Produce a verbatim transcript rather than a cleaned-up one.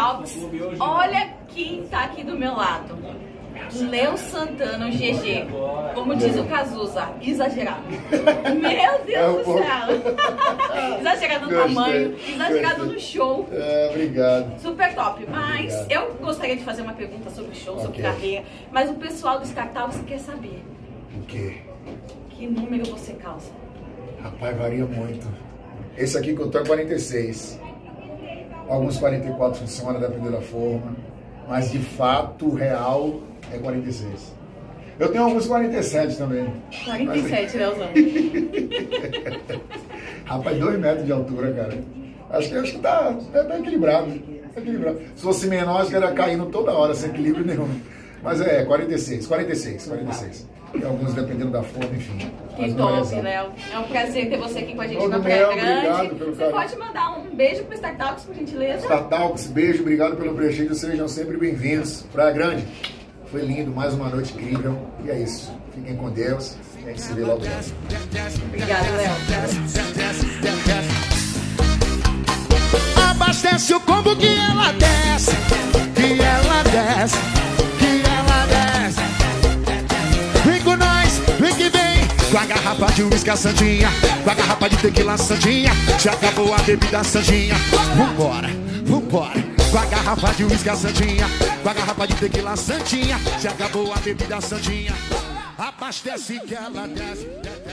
Talks. Olha quem tá aqui do meu lado. Léo Santana, o G G. Como diz o Cazuza, exagerado. Meu Deus do céu. Exagerado no Gostei, tamanho, exagerado gostei. no show. É, obrigado. Super top. Mas Obrigado. eu gostaria de fazer uma pergunta sobre show, sobre Ok. carreira. Mas o pessoal do Startups quer saber. O quê? Que número você calça? Rapaz, varia muito. Esse aqui que eu tô é quarenta e seis. Alguns quarenta e quatro funcionam, dependendo da forma. Mas de fato, real, é quarenta e seis. Eu tenho alguns quarenta e sete também. quarenta e sete, Leozão. Rapaz, dois metros de altura, cara. Acho que, acho que tá, tá, tá equilibrado. Tá equilibrado. Se fosse menor, acho que era caindo toda hora, sem equilíbrio nenhum. Mas é, quarenta e seis, quarenta e seis, quarenta e seis. E alguns dependendo da forma, enfim. Que top, Léo. É um prazer ter você aqui com a gente Todo na Praia meu, Grande. obrigado pelo Você carinho. pode mandar um beijo pro Startups, por gentileza? Startalks, beijo, obrigado pelo prestígio, sejam sempre bem-vindos. Praia Grande, foi lindo, mais uma noite incrível. E é isso, fiquem com Deus e a gente se vê logo. Obrigada, Léo. Abastece o combo que ela desce, que ela desce, que ela desce. Vem com nós, vem que vem. Com a garrafa de uísque a Santinha, com a garrafa de tequila Santinha. Já acabou a bebida Santinha. Vambora, vambora. Com a garrafa de uísque a Santinha, com a garrafa de tequila Santinha. Já acabou a bebida Santinha. Abastece que ela desce.